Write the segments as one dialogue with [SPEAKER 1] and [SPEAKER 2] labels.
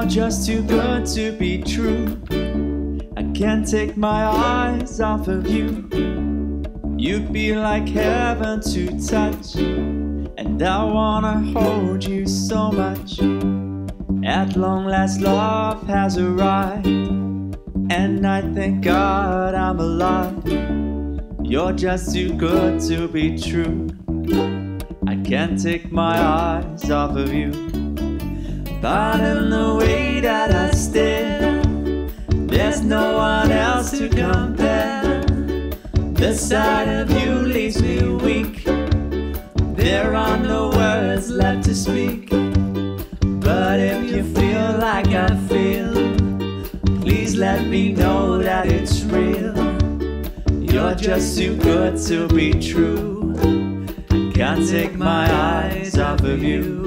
[SPEAKER 1] You're just too good to be true. I can't take my eyes off of you. You'd be like heaven to touch, and I wanna hold you so much. At long last love has arrived, and I thank God I'm alive. You're just too good to be true. I can't take my eyes off of you. Pardon the way that I stare, there's no one else to compare. The sight of you leaves me weak. There are no words left to speak. But if you feel like I feel, please let me know that it's real. You're just too good to be true. I can't take my eyes off of you.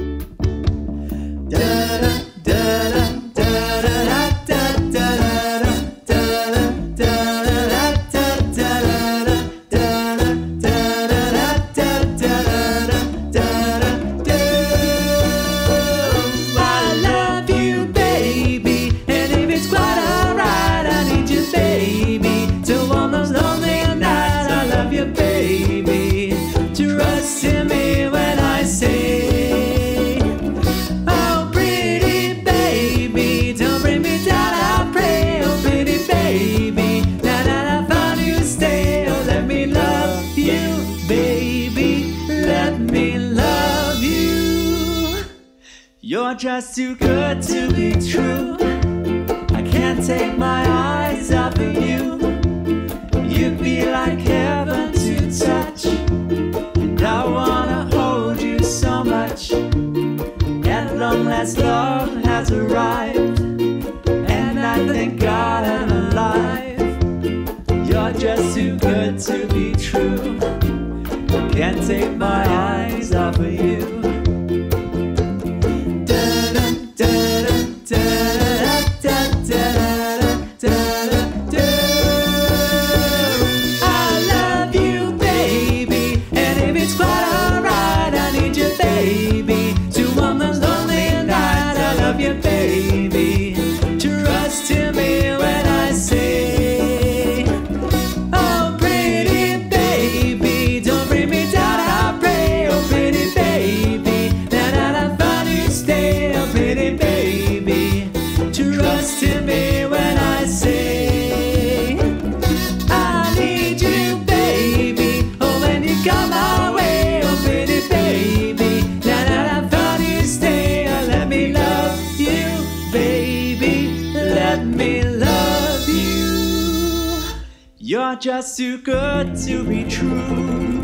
[SPEAKER 1] You're just too good to be true. I can't take my eyes off of you. You'd be like heaven to touch, and I wanna hold you so much. At long last love has arrived, and I thank God I'm alive. You're just too good to be true. I can't take my eyes off of you. You're just too good to be true.